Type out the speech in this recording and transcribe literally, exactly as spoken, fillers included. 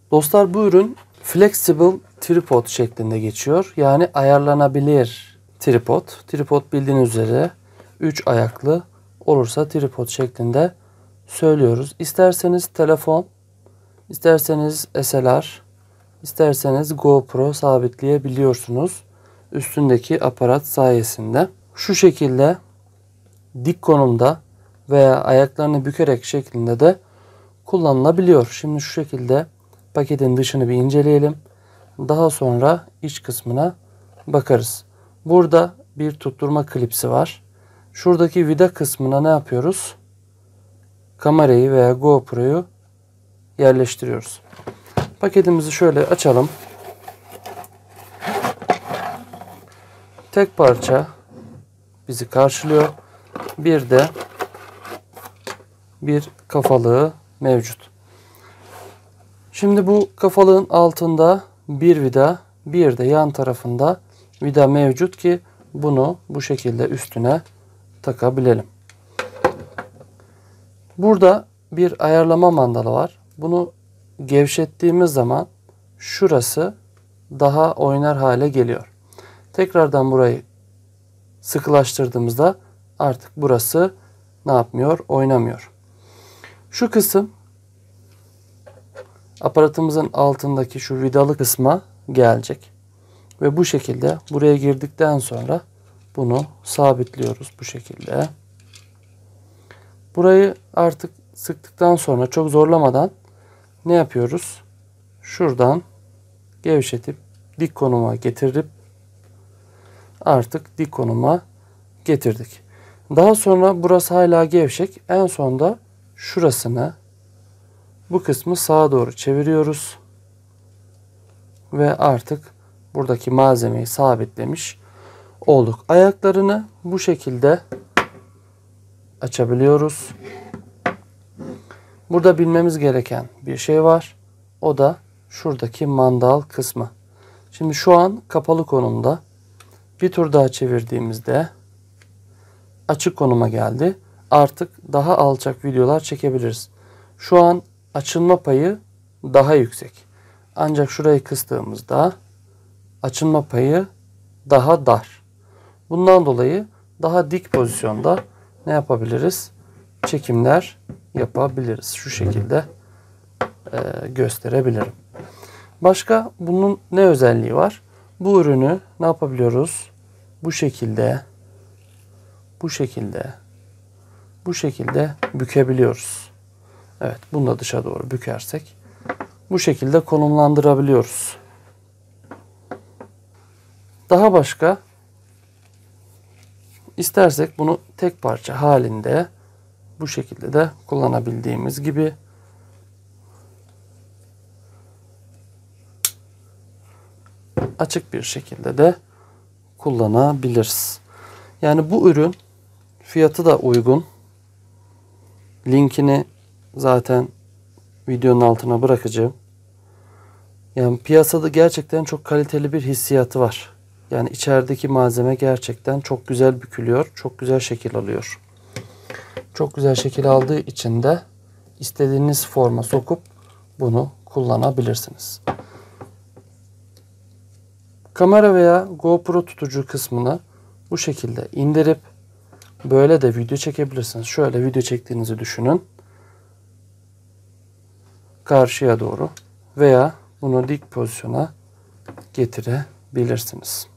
Dostlar, bu ürün flexible tripod şeklinde geçiyor. Yani ayarlanabilir tripod. Tripod bildiğiniz üzere üç ayaklı olursa tripod şeklinde söylüyoruz. İsterseniz telefon, isterseniz S L R, isterseniz GoPro sabitleyebiliyorsunuz üstündeki aparat sayesinde. Şu şekilde dik konumda veya ayaklarını bükerek şeklinde de kullanılabiliyor. Şimdi şu şekilde paketin dışını bir inceleyelim. Daha sonra iç kısmına bakarız. Burada bir tutturma klipsi var. Şuradaki vida kısmına ne yapıyoruz? Kamerayı veya GoPro'yu yerleştiriyoruz. Paketimizi şöyle açalım. Tek parça bizi karşılıyor. Bir de bir kafalığı mevcut. Şimdi bu kafalığın altında bir vida, bir de yan tarafında vida mevcut ki bunu bu şekilde üstüne takabilelim. Burada bir ayarlama mandalı var. Bunu gevşettiğimiz zaman şurası daha oynar hale geliyor. Tekrardan burayı sıkılaştırdığımızda artık burası ne yapmıyor? Oynamıyor. Şu kısım aparatımızın altındaki şu vidalı kısma gelecek. Ve bu şekilde buraya girdikten sonra bunu sabitliyoruz bu şekilde. Burayı artık sıktıktan sonra çok zorlamadan ne yapıyoruz? Şuradan gevşetip dik konuma getirip artık dik konuma getirdik. Daha sonra burası hala gevşek. En sonda şurasını, bu kısmı sağa doğru çeviriyoruz. Ve artık buradaki malzemeyi sabitlemiş olduk. Ayaklarını bu şekilde açabiliyoruz. Burada bilmemiz gereken bir şey var. O da şuradaki mandal kısmı. Şimdi şu an kapalı konumda. Bir tur daha çevirdiğimizde açık konuma geldi. Artık daha alçak videolar çekebiliriz. Şu an açılma payı daha yüksek. Ancak şurayı kıstığımızda açılma payı daha dar. Bundan dolayı daha dik pozisyonda ne yapabiliriz? Çekimler yapabiliriz. Şu şekilde e, gösterebilirim. Başka bunun ne özelliği var? Bu ürünü ne yapabiliyoruz? Bu şekilde, bu şekilde, bu şekilde bükebiliyoruz. Evet, bunu da dışa doğru bükersek bu şekilde konumlandırabiliyoruz. Daha başka istersek bunu tek parça halinde bu şekilde de kullanabildiğimiz gibi açık bir şekilde de kullanabiliriz. Yani bu ürün fiyatı da uygun. Linkini zaten videonun altına bırakacağım. Yani piyasada gerçekten çok kaliteli bir hissiyatı var. Yani içerideki malzeme gerçekten çok güzel bükülüyor. Çok güzel şekil alıyor. Çok güzel şekil aldığı için de istediğiniz forma sokup bunu kullanabilirsiniz. Kamera veya GoPro tutucu kısmını bu şekilde indirip böyle de video çekebilirsiniz. Şöyle video çektiğinizi düşünün. Karşıya doğru veya bunu dik pozisyona getirebilirsiniz.